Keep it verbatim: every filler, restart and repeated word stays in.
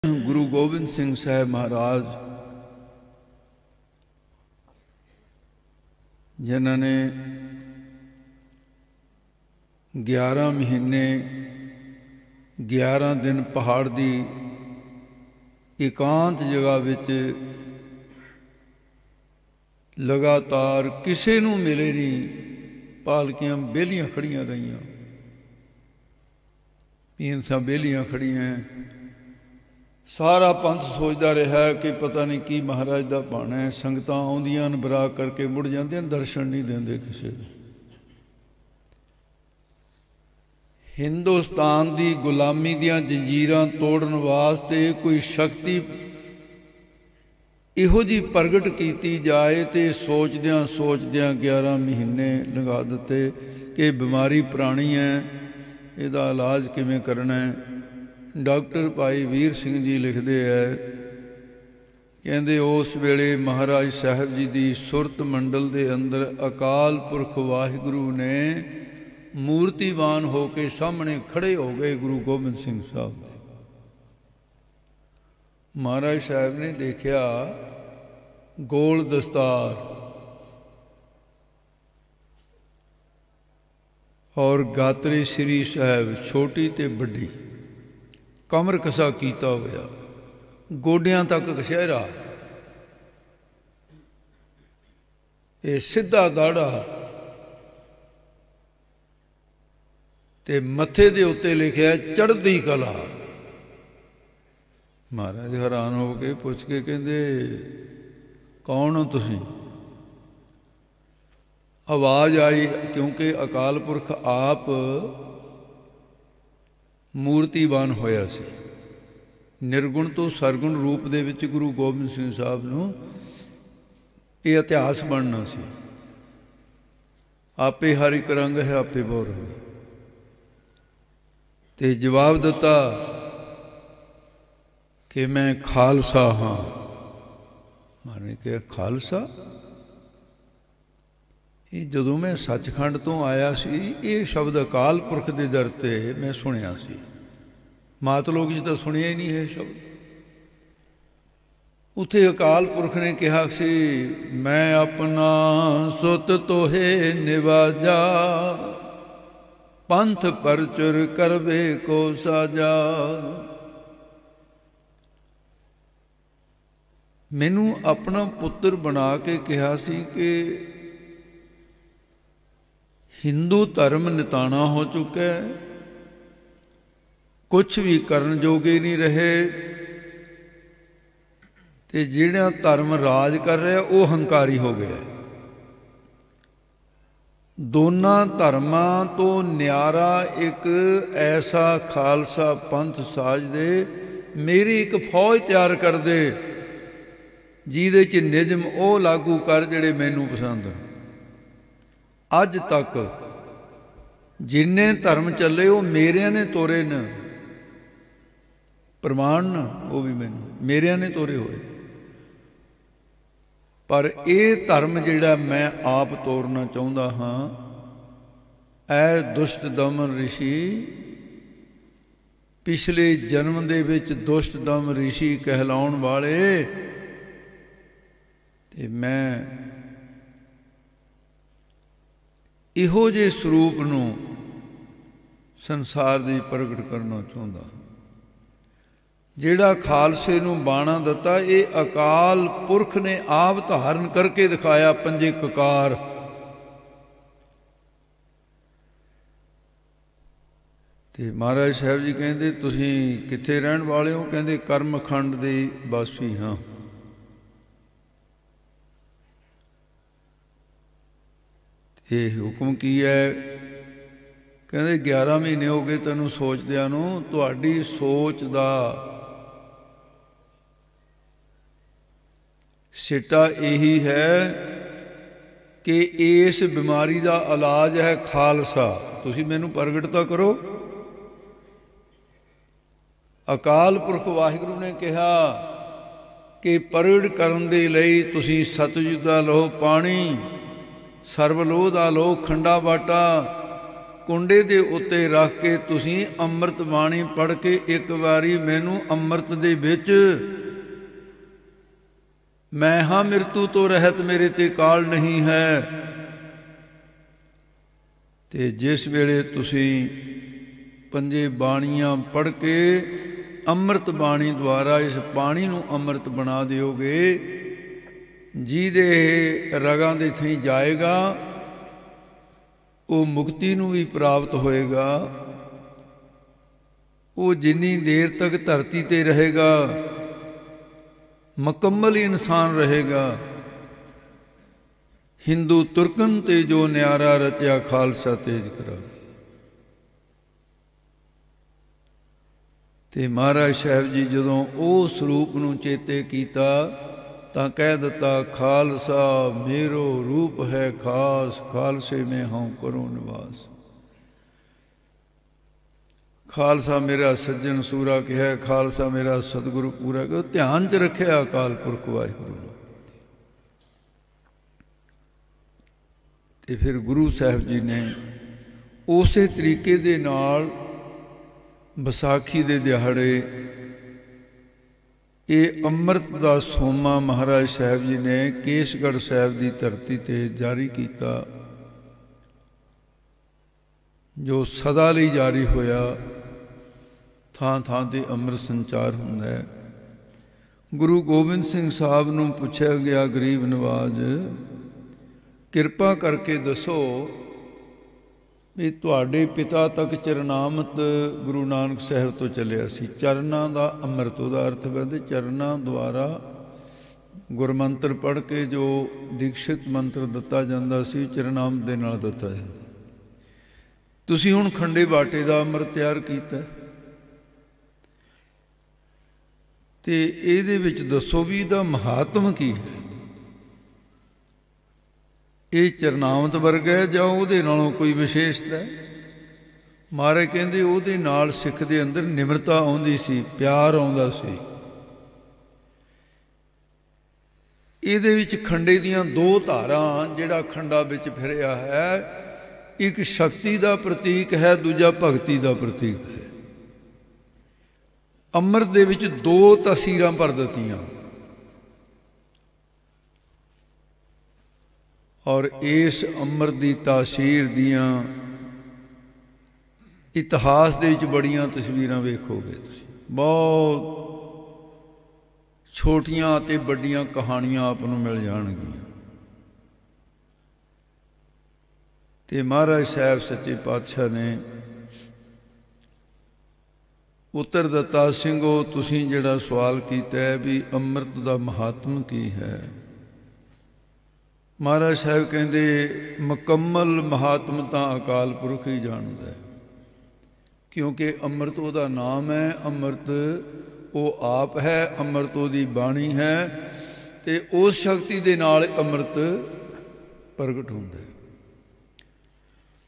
गुरु गोबिंद सिंह साहब महाराज जिन्होंने ग्यारह महीने ग्यारह दिन पहाड़ की एकांत जगह विच लगातार किसी नूं मिले नहीं, पालकियां बेलियां खड़ियां रहियां, पीनसा बेलियां खड़ियां। सारा पंथ सोचता रहा कि पता नहीं की महाराज का भाना है। संगतां आउंदियां बरा करके मुड़ जांदियां, दर्शन नहीं देंदे किसी को। हिंदुस्तान की गुलामी दियां जंजीरां तोड़न वास्ते कोई शक्ति इहो जी प्रगट की जाए तो सोचदियां सोचदियां ग्यारह महीने लगा दिते कि बीमारी पुरानी है, इहदा इलाज किवें करना है। डॉक्टर भाई वीर सिंह जी लिखते हैं, कहते उस वेले महाराज साहब जी की सुरत मंडल के अंदर अकाल पुरख वाहिगुरु ने मूर्तिवान होके सामने खड़े हो गए गुरु गोबिंद सिंह साहब। महाराज साहब ने देखा गोल दस्तार और गात्री श्री साहब छोटी ते बड़ी, कमर कसा किया होया, गोडियां तक कशहरा, ये सीधा दाड़ा ते मथे दे उत्ते लिखिया चढ़दी कला। महाराज हैरान हो के पुछ के कहते कौन हो तुसीं? आवाज़ आई, क्योंकि अकाल पुरख आप मूर्तिवान होया सी। निर्गुण तो सरगुण रूप दे विच गुरु गोबिंद सिंह साहब नूं ये इतिहास बनना सी। आपे हर एक रंग है आपे बहु रंग। ते जवाब दिता कि मैं खालसा हाँ। माने कि खालसा, जदों मैं सचखंड तो आया सी ये शब्द अकाल पुरख के दर ते मैं सुनिया सी, मात लोक जी तो सुनिया ही नहीं है शब्द। उत्थे अकाल पुरख ने कहा सी मैं अपना सुत तोहे निवाजा, पंथ परचुर करवे को साजा। मैनू अपना पुत्र बना के कहा सी कि हिंदू धर्म निताना हो चुका है, कुछ भी करन जोगे नहीं रहे, ते जिहड़ा धर्म राज कर रहा वो हंकारी हो गया। दोनों धर्मां तो न्यारा एक ऐसा खालसा पंथ साज दे, मेरी एक फौज तैयार कर दे जिहदे च निजम वो लागू कर जिहड़े मैनू पसंद। अज तक जिन्ने धर्म चले वो मेरे ने तोरे न, प्रमाण न वो भी मैनू मेरे ने तोरे होए। पर ये धर्म जिहड़ा मैं आप तोड़ना चाहुंदा हाँ, ऐ दुष्ट दमन ऋषि, पिछले जन्म दे विच दुष्ट दम ऋषि कहलाउण वाले, ते मैं इहो जे स्वरूप नूं संसार दी प्रगट करना चाहुंदा। जिहड़ा खालसे नूं बाणा दिता ये अकाल पुरख ने आप धारण करके दिखाया पंजे ककार। ते महाराज साहब जी कहंदे तुसीं कित्थे रहण वाले हो? कहंदे कर्मखंड दे वासी हाँ। ये हुक्म की है? कहते ग्यारह महीने हो गए तैनूं सोचदियां नूं, तुहाडी सोच दा सिटा यही है कि इस बीमारी का इलाज है खालसा। तुसीं मैनूं प्रगट तां करो। अकाल पुरख वाहिगुरू ने कहा कि प्रगट करन दे लई तुसीं सतयुग दा लहो पानी, सरवलोह दा लो खंडा बाटा, कुंडे दे उत्ते रख के तुसीं अमृत बाणी पढ़ के एक बारी मैनू अमृत दे विच मैं हाँ मृत्यु तो रहत मेरे ते काल नहीं है। ते जिस वेले तुसीं पंजे बाणियां पढ़ के अमृत बाणी द्वारा इस पानी नूं अमृत बना दिओगे, जिहदे रगां दे थई जाएगा वो मुक्ति नूं भी प्राप्त होएगा। वो जिन्नी देर तक धरती ते रहेगा मुकम्मल इंसान रहेगा। हिंदू तुरकन ते जो न्यारा रचिया खालसा तेज करा। ते महाराज साहब जी जदों उस रूप नूं चेते कीता तां कह दिता खालसा मेरो रूप है खास, खालसे में हूँ करूँ निवास। खालसा मेरा सज्जन सूरा कहा, खालसा मेरा सतगुरु पूरा कहो। ध्यान च रखिया अकाल पुरख वाहिगुरू। ते फिर गुरु साहब जी ने उस तरीके दे नाल विसाखी दे दिहाड़े ये अमृत दा सोमा महाराज साहब जी ने केसगढ़ साहब की धरती ते जारी किया, जो सदा लई जारी होया। थां थां ते अमृत संचार हुंदा है। गुरु गोबिंद सिंह साहब नूं पुछया गया गरीब नवाज, किरपा करके दसो भी तुहाडे पिता तक चरनामत गुरु नानक साहब तो चलिया सी। चरनां दा अमृत उहदा अर्थ है चरनां द्वारा गुरमंत्र पढ़ के जो दीक्षित मंत्र दिता जाता सी चरनामत दे नाल दिता है। तुसीं हुण खंडे बाटे दा अमृत तैयार कीता ते इहदे विच दसो भी इहदा महात्म की है। ये चरनामत वर्गा है जां उहदे नालों कोई विशेषता है? महाराज कहंदे उहदे नाल सिख दे अंदर निमरता आउंदी सी, प्यार आउंदा सी। इहदे विच खंडे दीयां दो धारां जिहड़ा खंडा विच फिरिया है, एक शक्ति का प्रतीक है, दूजा भगती का प्रतीक है। अमृत दे विच दो तसीरां भर दित्तियां और इस अमृत की तासीर दियां इतिहास दे विच बड़ियां तस्वीरां वेखोगे तुसीं। बहुत छोटियां ते बड़ियां कहानियां आप नूं मिल जाणगियां। ते महाराज साहब सच्चे पातशाह ने उत्तर दिता, सिंघो तुसीं जिहड़ा सवाल कीता है भी अमृत का महात्म की है। महाराज साहब कहते मुकम्मल महात्म तो अकाल पुरख ही जानता है, क्योंकि अमृत उहदा नाम है। अमृत वो आप है, अमृत उहदी बाणी है, ते उस शक्ति दे नाल अमृत प्रगट होंदा है।